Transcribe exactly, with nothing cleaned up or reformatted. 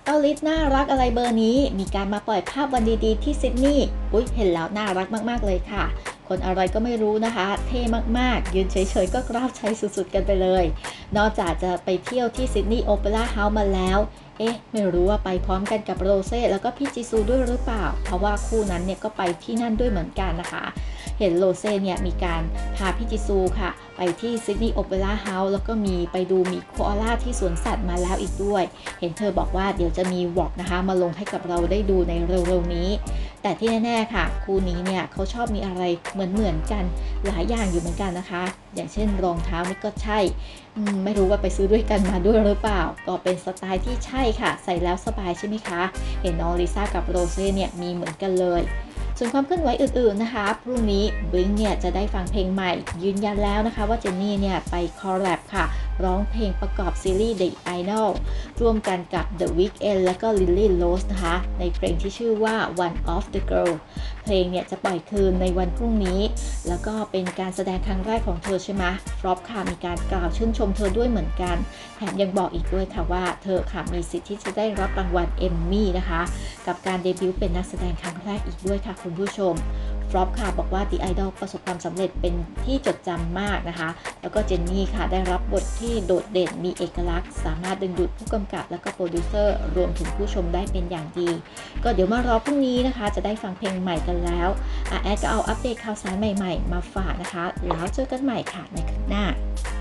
เต้าลิศน่ารักอะไรเบอร์นี้มีการมาปล่อยภาพวันดีๆที่ซิดนีย์อุ๊ยเห็นแล้วน่ารักมากๆเลยค่ะคนอะไรก็ไม่รู้นะคะเท่มากๆยืนเฉยๆก็กล้าวใจสุดๆกันไปเลยนอกจากจะไปเที่ยวที่ซิดนีย์โอเปร่าเฮาส์มาแล้วเอ๊ะไม่รู้ว่าไปพร้อมกันกับโรเซ่แล้วก็พี่จีซูด้วยหรือเปล่าเพราะว่าคู่นั้นเนี่ยก็ไปที่นั่นด้วยเหมือนกันนะคะเห็นโรเซ่เนี่ยมีการพาพี่จีซูค่ะไปที่ซิดนีย์โอเปร่าเฮาส์แล้วก็มีไปดูมีโคอาล่าที่สวนสัตว์มาแล้วอีกด้วยเห็นเธอบอกว่าเดี๋ยวจะมีวอล์กนะคะมาลงให้กับเราได้ดูในเร็วๆนี้แต่ที่แน่ๆค่ะคู่นี้เนี่ยเขาชอบมีอะไรเหมือนๆกันหลายอย่างอยู่เหมือนกันนะคะอย่างเช่นรองเท้านี่ก็ใช่ไม่รู้ว่าไปซื้อด้วยกันมาด้วยหรือเปล่าก็เป็นสไตล์ที่ใช่ค่ะใส่แล้วสบายใช่ไหมคะเห็นน้องลิซ่ากับโรเซ่เนี่ยมีเหมือนกันเลยส่วนความเคลื่อนไหวอื่นๆนะคะพรุ่งนี้บลิงเนี่ยจะได้ฟังเพลงใหม่ยืนยันแล้วนะคะว่าเจนนี่เนี่ยไปคอลแลบค่ะร้องเพลงประกอบซีรีส์ The Idol ร่วมกันกับ The Weeknd และก็ Lily Rose นะคะในเพลงที่ชื่อว่า One of the Girl เพลงเนี่ยจะปล่อยคืนในวันพรุ่งนี้แล้วก็เป็นการแสดงครั้งแรกของเธอใช่ไหมฟลอปค่ะมีการกล่าวชื่นชมเธอด้วยเหมือนกันแถมยังบอกอีกด้วยค่ะว่าเธอค่ะมีสิทธิ์ที่จะได้รับรางวัลเอมมี่นะคะกับการเดบิวต์เป็นนักแสดงครั้งแรกอีกด้วยค่ะคุณผู้ชมฟลอปค่ะบอกว่า The Idol ประสบความสำเร็จเป็นที่จดจำมากนะคะแล้วก็เจนนี่ค่ะได้รับบทที่โดดเด่นมีเอกลักษณ์สามารถดึงดูดผู้กำกับและก็โปรดิวเซอร์รวมถึงผู้ชมได้เป็นอย่างดีก็เดี๋ยวมารอพรุ่งนี้นะคะจะได้ฟังเพลงใหม่กันแล้วอ่ะแอดก็เอาอัปเดตข่าวสารใหม่ๆมาฝากนะคะแล้วเจอกันใหม่ค่ะในคลิปหน้า